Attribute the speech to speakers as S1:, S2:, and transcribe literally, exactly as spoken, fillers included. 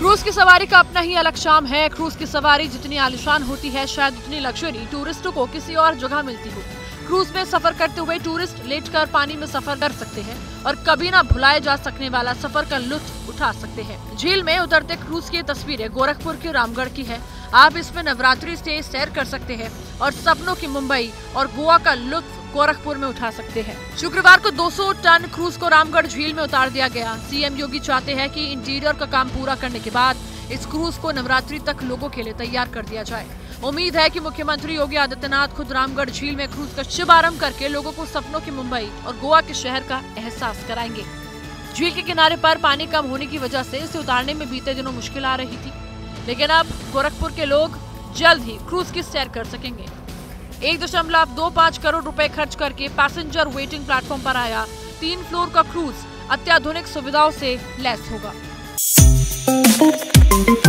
S1: Cruise की सवारी का अपना ही अलग शाम है। क्रूज की सवारी जितनी आलिशान होती है, शायद उतनी लग्जरी टूरिस्टों को किसी और जगह मिलती हो। क्रूज में सफर करते हुए टूरिस्ट लेटकर पानी में सफर कर सकते हैं और कभी ना भुलाए जा सकने वाला सफर का लुत्फ उठा सकते हैं। झील में उतरते क्रूज की तस्वीरें गोरखपुर के रामगढ़ की है। आप इसमें नवरात्रि से सैर कर सकते हैं और सपनों की मुंबई और गोवा का लुत्फ गोरखपुर में उठा सकते हैं। शुक्रवार को दो सौ टन क्रूज को रामगढ़ झील में उतार दिया गया। सीएम योगी चाहते हैं कि इंटीरियर का काम पूरा करने के बाद इस क्रूज को नवरात्रि तक लोगों के लिए तैयार कर दिया जाए। उम्मीद है कि मुख्यमंत्री योगी आदित्यनाथ खुद रामगढ़ झील में क्रूज का शुभारंभ करके लोगों को सपनों की मुंबई और गोवा के शहर का एहसास कराएंगे। झील के किनारे पर पानी कम होने की वजह से इसे उतारने में बीते दिनों मुश्किल आ रही थी, लेकिन अब गोरखपुर के लोग जल्द ही क्रूज की सैर कर सकेंगे। एक दशमलव दो पाँच करोड़ रुपए खर्च करके पैसेंजर वेटिंग प्लेटफॉर्म पर आया तीन फ्लोर का क्रूज अत्याधुनिक सुविधाओं से लैस होगा।